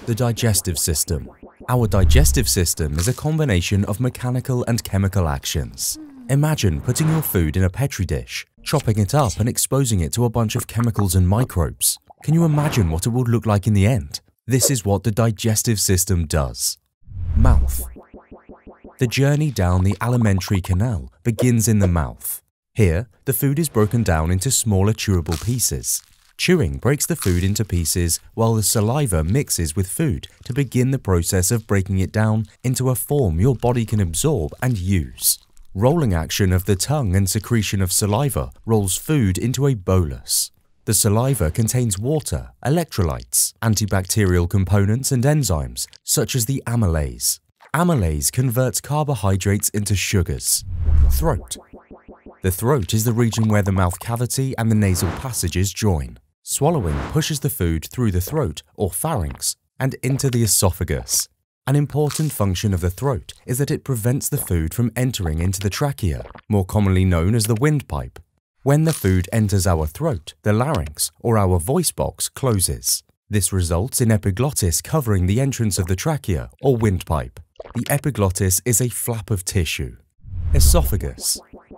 The digestive system. Our digestive system is a combination of mechanical and chemical actions. Imagine putting your food in a petri dish, chopping it up and exposing it to a bunch of chemicals and microbes. Can you imagine what it would look like in the end? This is what the digestive system does. Mouth. The journey down the alimentary canal begins in the mouth. Here, the food is broken down into smaller chewable pieces. Chewing breaks the food into pieces while the saliva mixes with food to begin the process of breaking it down into a form your body can absorb and use. Rolling action of the tongue and secretion of saliva rolls food into a bolus. The saliva contains water, electrolytes, antibacterial components and enzymes such as the amylase. Amylase converts carbohydrates into sugars. Throat. The throat is the region where the mouth cavity and the nasal passages join. Swallowing pushes the food through the throat, or pharynx, and into the esophagus. An important function of the throat is that it prevents the food from entering into the trachea, more commonly known as the windpipe. When the food enters our throat, the larynx, or our voice box, closes. This results in epiglottis covering the entrance of the trachea, or windpipe. The epiglottis is a flap of tissue. Esophagus.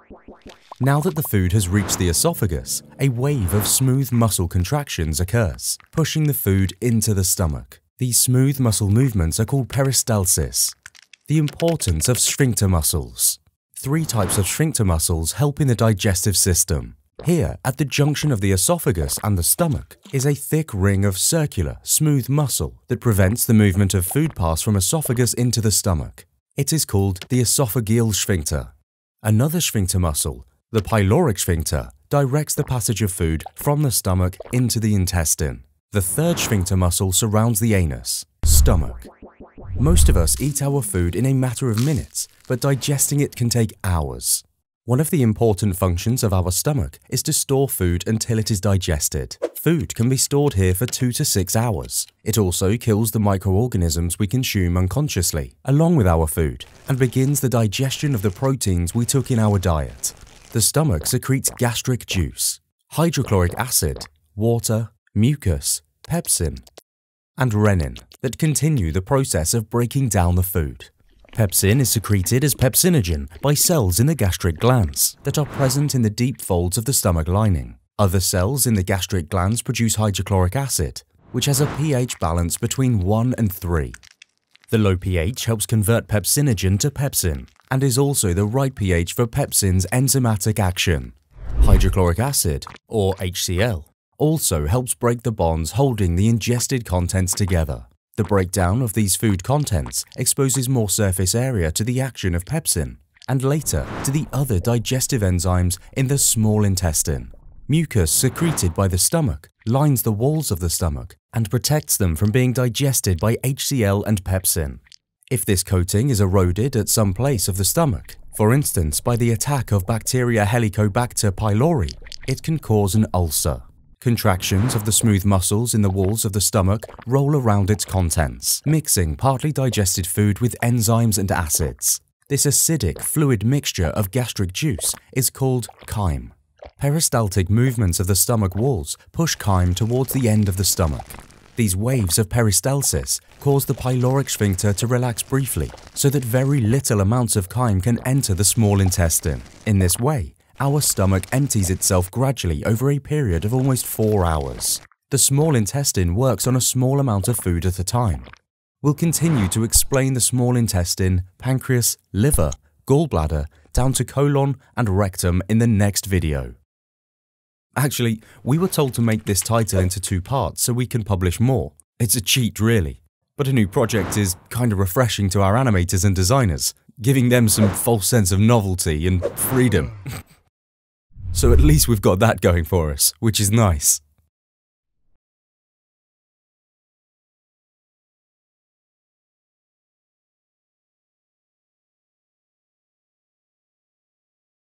Now that the food has reached the esophagus, a wave of smooth muscle contractions occurs, pushing the food into the stomach. These smooth muscle movements are called peristalsis. The importance of sphincter muscles. 3 types of sphincter muscles help in the digestive system. Here, at the junction of the esophagus and the stomach, is a thick ring of circular, smooth muscle that prevents the movement of food pass from esophagus into the stomach. It is called the esophageal sphincter. Another sphincter muscle, the pyloric sphincter, directs the passage of food from the stomach into the intestine. The third sphincter muscle surrounds the anus, stomach. Most of us eat our food in a matter of minutes, but digesting it can take hours. One of the important functions of our stomach is to store food until it is digested. Food can be stored here for 2 to 6 hours. It also kills the microorganisms we consume unconsciously, along with our food, and begins the digestion of the proteins we took in our diet. The stomach secretes gastric juice, hydrochloric acid, water, mucus, pepsin, and renin that continue the process of breaking down the food. Pepsin is secreted as pepsinogen by cells in the gastric glands that are present in the deep folds of the stomach lining. Other cells in the gastric glands produce hydrochloric acid, which has a pH balance between 1 and 3. The low pH helps convert pepsinogen to pepsin and is also the right pH for pepsin's enzymatic action. Hydrochloric acid, or HCl, also helps break the bonds holding the ingested contents together. The breakdown of these food contents exposes more surface area to the action of pepsin, and later to the other digestive enzymes in the small intestine. Mucus secreted by the stomach lines the walls of the stomach and protects them from being digested by HCl and pepsin. If this coating is eroded at some place of the stomach, for instance by the attack of bacteria Helicobacter pylori, it can cause an ulcer. Contractions of the smooth muscles in the walls of the stomach roll around its contents, mixing partly digested food with enzymes and acids. This acidic fluid mixture of gastric juice is called chyme. Peristaltic movements of the stomach walls push chyme towards the end of the stomach. These waves of peristalsis cause the pyloric sphincter to relax briefly so that very little amounts of chyme can enter the small intestine. In this way, our stomach empties itself gradually over a period of almost 4 hours. The small intestine works on a small amount of food at a time. We'll continue to explain the small intestine, pancreas, liver, gallbladder, down to colon and rectum in the next video. Actually, we were told to make this title into 2 parts so we can publish more. It's a cheat, really. But a new project is kind of refreshing to our animators and designers, giving them some false sense of novelty and freedom. So at least we've got that going for us, which is nice.